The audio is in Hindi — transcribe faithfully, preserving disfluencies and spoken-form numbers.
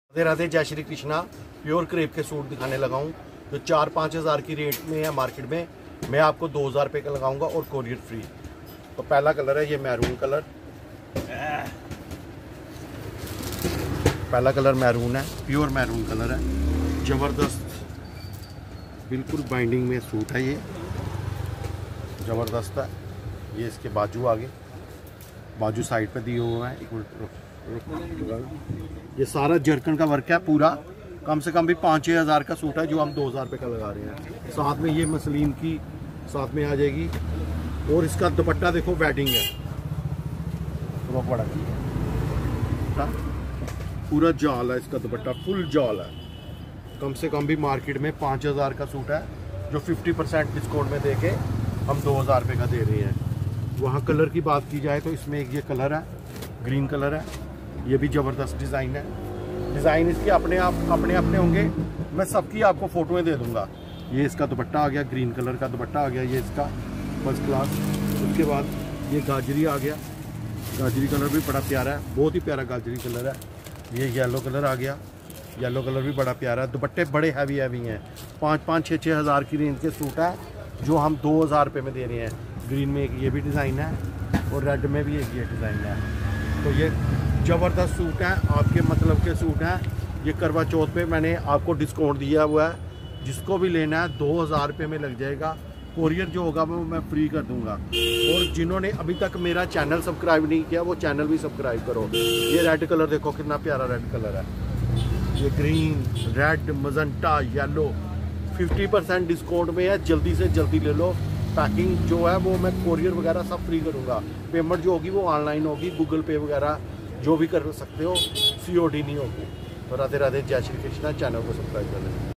राधे राधे, जय श्री कृष्णा। प्योर क्रेप के सूट दिखाने लगा हूँ जो चार पाँच हज़ार की रेट में है मार्केट में, मैं आपको दो हज़ार रुपये का लगाऊंगा और कोरियर फ्री। तो पहला कलर है ये मैरून कलर, पहला कलर मैरून है, प्योर मैरून कलर है, ज़बरदस्त बिल्कुल बाइंडिंग में सूट है, ये ज़बरदस्त है। ये इसके बाजू आगे, बाजू साइड पे दिए हुए हैं। एक मिनट, ये सारा जरकन का वर्क है पूरा, कम से कम भी पाँच छः हज़ार का सूट है जो हम दो हज़ार रुपये का लगा रहे हैं। साथ में ये मसलिन की साथ में आ जाएगी और इसका दुपट्टा देखो वेडिंग है, बहुत बड़ा पूरा जाल है, इसका दुपट्टा फुल जाल है। कम से कम भी मार्केट में पाँच हज़ार का सूट है जो फिफ्टी परसेंट डिस्काउंट में देके हम दो हज़ार रुपये का दे रहे हैं। वहाँ कलर की बात की जाए तो इसमें एक ये कलर है, ग्रीन कलर है, ये भी ज़बरदस्त डिज़ाइन है। डिज़ाइन इसके अपने आप अपने अपने होंगे, मैं सबकी आपको फ़ोटोएं दे दूंगा। ये इसका दुपट्टा आ गया, ग्रीन कलर का दुपट्टा आ गया, ये इसका फर्स्ट क्लास। उसके बाद ये गाजरी आ गया, गाजरी कलर भी बड़ा प्यारा है, बहुत ही प्यारा गाजरी कलर है। ये येलो कलर आ गया, येलो कलर भी बड़ा प्यारा है। दुपट्टे बड़े हैवी हैवी हैं, पाँच पाँच छः छः हज़ार की रेंज के सूट है जो हम दो हज़ार रुपये में दे रहे हैं। ग्रीन में एक ये भी डिज़ाइन है और रेड में भी एक ये डिज़ाइन है। तो ये ज़बरदस्त सूट है, आपके मतलब के सूट हैं। ये करवा चौथ पे मैंने आपको डिस्काउंट दिया हुआ है, जिसको भी लेना है दो हज़ार रुपये में लग जाएगा। कोरियर जो होगा वो मैं फ्री कर दूंगा। और जिन्होंने अभी तक मेरा चैनल सब्सक्राइब नहीं किया वो चैनल भी सब्सक्राइब करो। ये रेड कलर देखो कितना प्यारा रेड कलर है, ये green, red, magenta, yellow, fifty percent discount में है, जल्दी से जल्दी ले लो। पैकिंग जो है वो मैं कोरियर वगैरह सब फ्री करूँगा। पेमेंट जो होगी वो ऑनलाइन होगी, गूगल पे वगैरह जो भी कर सकते हो, सी ओ डी नहीं होगी। तो राधे राधे, जय श्री कृष्णा। चैनल को सब्सक्राइब कर लें।